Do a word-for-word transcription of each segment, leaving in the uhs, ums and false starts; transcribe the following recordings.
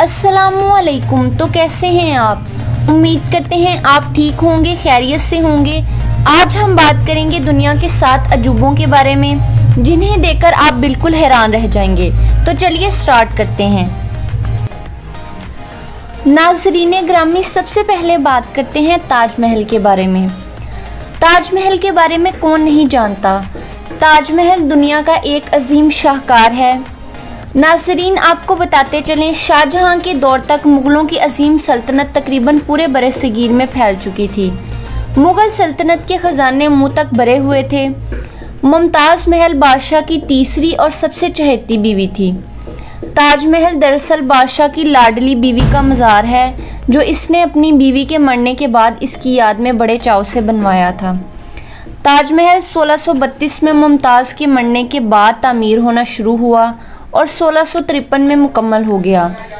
अस्सलामुअलैकुम। तो कैसे हैं आप? उम्मीद करते हैं आप ठीक होंगे, खैरियत से होंगे। आज हम बात करेंगे दुनिया के सात अजूबों के बारे में, जिन्हें देखकर आप बिल्कुल हैरान रह जाएंगे। तो चलिए स्टार्ट करते हैं। नाज़रीने ग्रामी, सबसे पहले बात करते हैं ताजमहल के बारे में। ताजमहल के बारे में कौन नहीं जानता। ताजमहल दुनिया का एक अजीम शाहकार है। नाज़रीन, आपको बताते चलें, शाहजहां के दौर तक मुग़लों की अजीम सल्तनत तकरीबन पूरे बरसगीर में फैल चुकी थी। मुग़ल सल्तनत के ख़जाने मुँह तक भरे हुए थे। मुमताज़ महल बादशाह की तीसरी और सबसे चहेती बीवी थी। ताजमहल दरअसल बादशाह की लाडली बीवी का मज़ार है, जो इसने अपनी बीवी के मरने के बाद इसकी याद में बड़े चाव से बनवाया था। ताजमहल सोलह सौ बत्तीस में मुमताज़ के मरने के बाद तामीर होना शुरू हुआ और सोलह सौ तिरपन में मुकम्मल हो गया।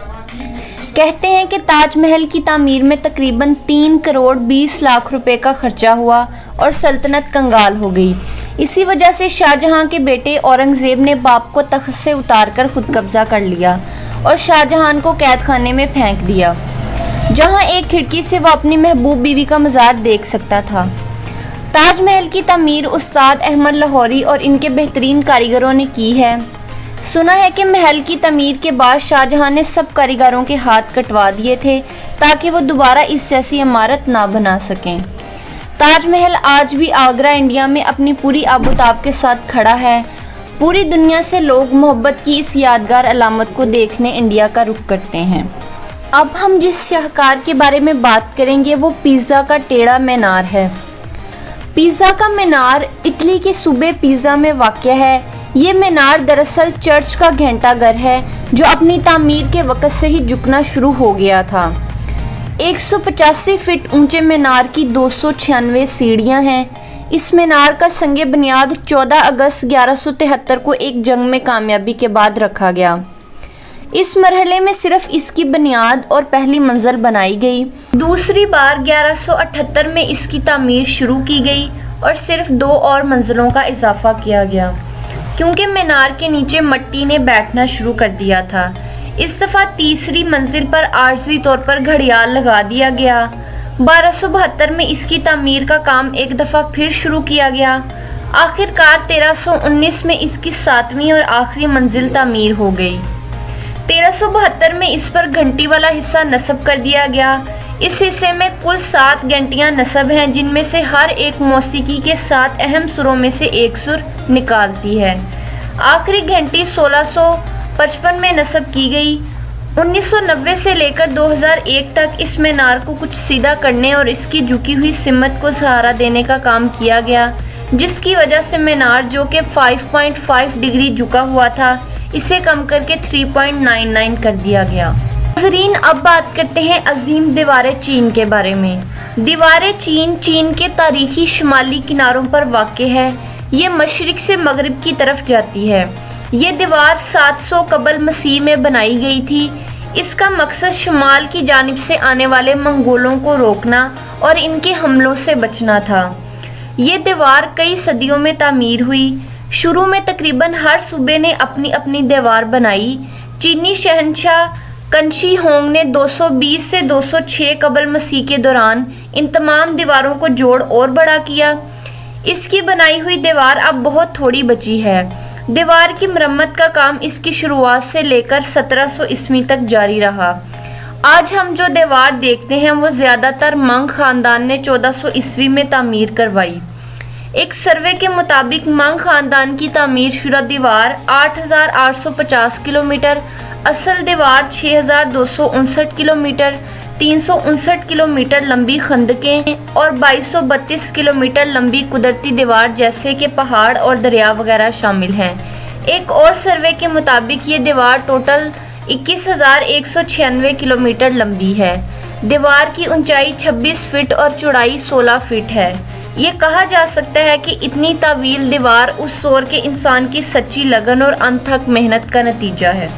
कहते हैं कि ताजमहल की तामीर में तकरीबन तीन करोड़ बीस लाख रुपए का खर्चा हुआ और सल्तनत कंगाल हो गई। इसी वजह से शाहजहां के बेटे औरंगज़ेब ने बाप को तख्त से उतार कर खुद कब्जा कर लिया और शाहजहां को कैद खाने में फेंक दिया, जहां एक खिड़की से वह अपनी महबूब बीवी का मज़ार देख सकता था। ताजमहल की तामीर उस्ताद अहमद लाहौरी और इनके बेहतरीन कारीगरों ने की है। सुना है कि महल की तमीर के बाद शाहजहां ने सब कारीगरों के हाथ कटवा दिए थे ताकि वो दोबारा इस जैसी इमारत ना बना सकें। ताजमहल आज भी आगरा, इंडिया में अपनी पूरी आबोताब के साथ खड़ा है। पूरी दुनिया से लोग मोहब्बत की इस यादगार अलामत को देखने इंडिया का रुख करते हैं। अब हम जिस शाहकार के बारे में बात करेंगे वो पिज़ा का टेढ़ा मीनार है। पिज़ा का मीनार इटली के सूबे पिज़ा में वाक़या है। ये मीनार दरअसल चर्च का घंटाघर है, जो अपनी तामीर के वक़्त से ही झुकना शुरू हो गया था। एक सौ पचासी फीट ऊंचे मीनार की दो सौ छियानवे सीढ़ियाँ हैं। इस मीनार का संगे बुनियाद चौदह अगस्त ग्यारह सौ तिहत्तर को एक जंग में कामयाबी के बाद रखा गया। इस मरहले में सिर्फ इसकी बुनियाद और पहली मंजिल बनाई गई। दूसरी बार ग्यारह सौ अठहत्तर में इसकी तामीर शुरू की गई और सिर्फ दो और मंजिलों का इजाफा किया गया, क्योंकि मीनार के नीचे मिट्टी ने बैठना शुरू कर दिया था। इस दफ़ा तीसरी मंजिल पर आर्जी तौर पर घड़ियाल लगा दिया गया। बारह सौ बहत्तर में इसकी तामीर का काम एक दफ़ा फिर शुरू किया गया। आखिरकार तेरह सौ उन्नीस में इसकी सातवीं और आखिरी मंजिल तामीर हो गई। तेरह सौ बहत्तर में इस पर घंटी वाला हिस्सा नस्ब कर दिया गया। इस हिस्से में कुल सात घंटियाँ नस्ब हैं, जिनमें से हर एक मौसीकी के सात अहम सुरों में से एक सुर निकालती है। आखिरी घंटी सोलह सौ पचपन में नस्ब की गई। उन्नीस सौ नब्बे से लेकर दो हज़ार एक तक इस मीनार को कुछ सीधा करने और इसकी झुकी हुई सिमत को सहारा देने का काम किया गया, जिसकी वजह से मीनार, जो कि पाँच पॉइंट पाँच डिग्री झुका हुआ था, इसे कम करके तीन पॉइंट नौ नौ कर दिया गया। नाज़रीन, अब बात करते हैं अजीम दीवार चीन के बारे में। दीवार चीन चीन के तारीखी शुमाली किनारों पर वाक़या है। ये मशरिक से मगरिब की तरफ जाती है। ये दीवार सात सौ कबल मसीह में बनाई गई थी। इसका मकसद शुमाल की जानिब से आने वाले मंगोलों को रोकना और इनके हमलों से बचना था। ये दीवार कई सदियों में तामीर हुई। शुरू में तकरीबन हर सूबे ने अपनी अपनी दीवार बनाई। चीनी शहंशाह कंशी होंग ने दो सौ बीस से दो सौ छह कबल मसीह के दौरान इन तमाम दीवारों को जोड़ और बड़ा किया। इसकी बनाई हुई दीवार अब बहुत थोड़ी बची है। दीवार की मरम्मत का काम इसकी शुरुआत से लेकर सत्रह सौ ईस्वी तक जारी रहा। आज हम जो दीवार देखते हैं वो ज़्यादातर मंग ख़ानदान ने चौदह सौ ईस्वी में तामीर करवाई। एक सर्वे के मुताबिक मंग ख़ानदान की तामीर शुदा दीवार आठ हज़ार आठ सौ पचास किलोमीटर, असल दीवार छः हज़ार दो सौ उनसठ किलोमीटर, तीन सौ उनसठ किलोमीटर लंबी खंदकें और बाईस सौ बत्तीस किलोमीटर लंबी कुदरती दीवार जैसे कि पहाड़ और दरिया वगैरह शामिल हैं। एक और सर्वे के मुताबिक ये दीवार टोटल इक्कीस हज़ार एक सौ छियानवे किलोमीटर लंबी है। दीवार की ऊंचाई छब्बीस फीट और चौड़ाई सोलह फीट है। ये कहा जा सकता है कि इतनी तावील दीवार उस दौर के इंसान की सच्ची लगन और अनथक मेहनत का नतीजा है।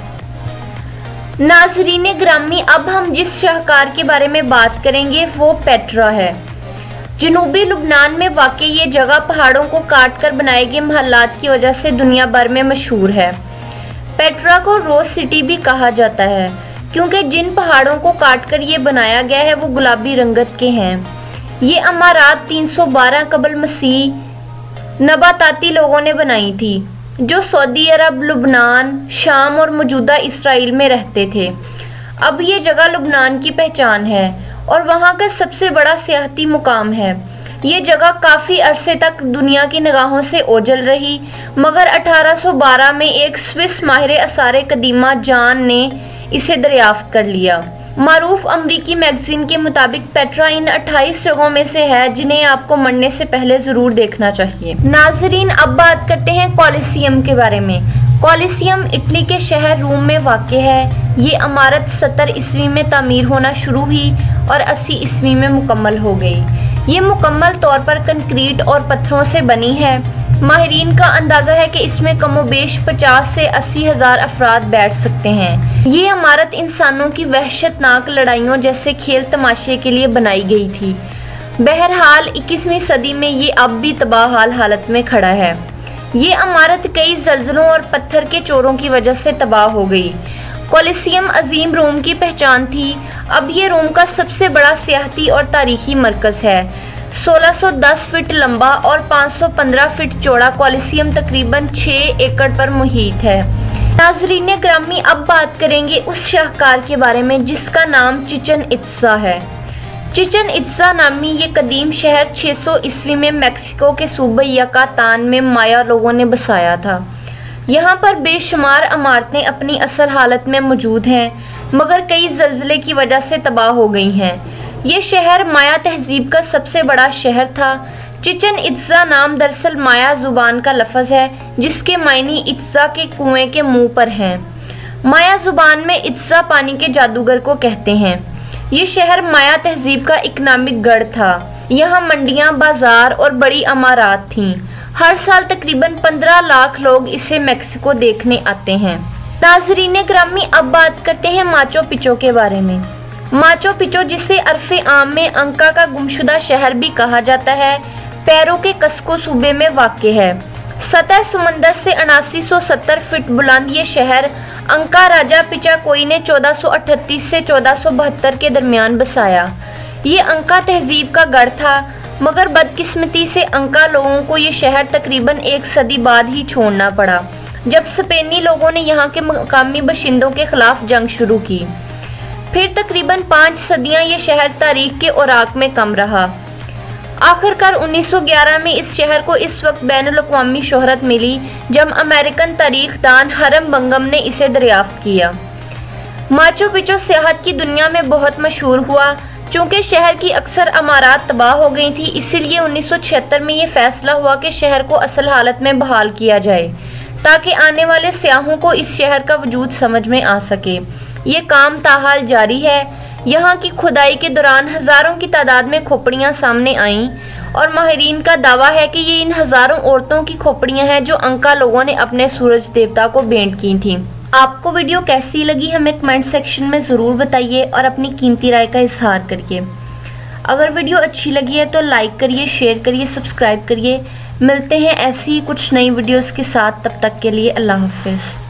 नाज़रीने ग्रामी, अब हम जिस शाहकार के बारे में बात करेंगे वो पेट्रा है। जनूबी लुबनान में वाक़ई ये जगह पहाड़ों को काट कर बनाए गए महलात की वजह से दुनिया भर में मशहूर है। पेट्रा को रोज़ सिटी भी कहा जाता है। क्योंकि जिन पहाड़ों को काटकर ये बनाया गया है वो गुलाबी रंगत के हैं। ये अमारात तीन सौ बारह कबल मसीह नबाताती लोगों ने बनाई थी जो सऊदी अरब, लुबनान, शाम और मौजूदा इसराइल में रहते थे। अब ये जगह लुबनान की पहचान है और वहाँ का सबसे बड़ा सियाहती मुकाम है। ये जगह काफ़ी अरसे तक दुनिया की निगाहों से ओझल रही, मगर अठारह सौ बारह में एक स्विस माहिर आसार कदीमा जान ने इसे दरियाफ्त कर लिया। मारूफ अमरीकी मैगजीन के मुताबिक पेट्रा इन अट्ठाईस जगहों में से है जिन्हें आपको मरने से पहले ज़रूर देखना चाहिए। नाजरीन, अब बात करते हैं कॉलिसियम के बारे में। कॉलिसियम इटली के शहर रोम में वाक़ है। ये इमारत सत्तर ईस्वी में तामीर होना शुरू हुई और अस्सी ईस्वी में मुकम्मल हो गई। ये मुकम्मल तौर पर कंक्रीट और पत्थरों से बनी है। माहिरीन का अंदाज़ा है कि इसमें कमोबेश पचास से अस्सी हज़ार अफराद बैठ सकते हैं। ये इमारत इंसानों की वहशतनाक लड़ाइयों जैसे खेल तमाशे के लिए बनाई गई थी। बहरहाल इक्कीसवीं सदी में ये अब भी तबाहाल हालत में खड़ा है। ये इमारत कई जल्जलों और पत्थर के चोरों की वजह से तबाह हो गई। कोलिसियम अजीम रोम की पहचान थी। अब ये रोम का सबसे बड़ा सियाहती और तारीखी मरकज़ है। सोलह सौ दस फीट लंबा और पाँच सौ पंद्रह फीट चौड़ा कोलिसियम तकरीबन छह एकड़ पर मुहित है। नाज़रीन ग्रामी, अब बात करेंगे उस शाहकार के बारे में जिसका नाम चिचन इत्ज़ा है। चिचन इत्ज़ा नामी ये कदीम शहर छह सौ ईस्वी में मेक्सिको के सूबे यकातान में माया लोगों ने बसाया था। यहाँ पर बेशुमार इमारतें अपनी असल हालत में मौजूद हैं, मगर कई ज़लज़ले की वजह से तबाह हो गई हैं। ये शहर माया तहजीब का सबसे बड़ा शहर था। चिचन इत्ज़ा नाम दरअसल माया ज़ुबान का लफ्ज़ है जिसके मायने इत्ज़ा के कुएं के मुंह पर हैं। माया ज़ुबान में इत्ज़ा पानी के जादूगर को कहते हैं। ये शहर माया तहजीब का इकनॉमिक गढ़ था। यहाँ मंडियाँ, बाजार और बड़ी इमारत थीं। हर साल तकरीबन पंद्रह लाख लोग इसे मेक्सिको देखने आते हैं। नाज़रीन ग्रामी, अब बात करते हैं माचो पिचो के बारे में। माचो पिचो, जिसे अरफ़े आम में अंका का गुमशुदा शहर भी कहा जाता है, पेरू के कस्को सूबे में वाक़ है। सतह समंदर से उनासी सौ सत्तर फीट बुलंद ये शहर अंका राजा पिचाकोई ने चौदह सौ अठतीस से चौदह सौ बहत्तर के दरमियान बसाया। ये अंका तहजीब का गढ़ था, मगर बदकिस्मती से अंका लोगों को ये शहर तकरीबन एक सदी बाद ही छोड़ना पड़ा, जब स्पेनी लोगों ने यहाँ के मकामी बाशिंदों के खिलाफ जंग शुरू की। फिर तकरीबन पाँच सदियाँ ये शहर तारीख के औराक में कम रहा। आखिरकार उन्नीस सौ ग्यारह में इस शहर को इस वक्त बैनुल-अक़वामी शोहरत मिली जब अमेरिकन तारीख दान हरम बंगम ने इसे दरियाफ्त किया। माचो पिचो सियाहत की दुनिया में बहुत मशहूर हुआ। चूँकि शहर की अक्सर इमारत तबाह हो गई थी, इसीलिए उन्नीस सौ छिहत्तर में ये फैसला हुआ कि शहर को असल हालत में बहाल किया जाए ताकि आने वाले सियाहों को इस शहर का वजूद समझ में आ सके। ये काम ताहाल जारी है। यहाँ की खुदाई के दौरान हज़ारों की तादाद में खोपड़ियाँ सामने आईं और माहिरीन का दावा है कि ये इन हज़ारों औरतों की खोपड़ियाँ हैं जो अंका लोगों ने अपने सूरज देवता को भेंट की थीं। आपको वीडियो कैसी लगी हमें कमेंट सेक्शन में ज़रूर बताइए और अपनी कीमती राय का इजहार करिए। अगर वीडियो अच्छी लगी है तो लाइक करिए, शेयर करिए, सब्सक्राइब करिए। मिलते हैं ऐसी ही कुछ नई वीडियोस के साथ, तब तक के लिए अल्लाह हाफिज़।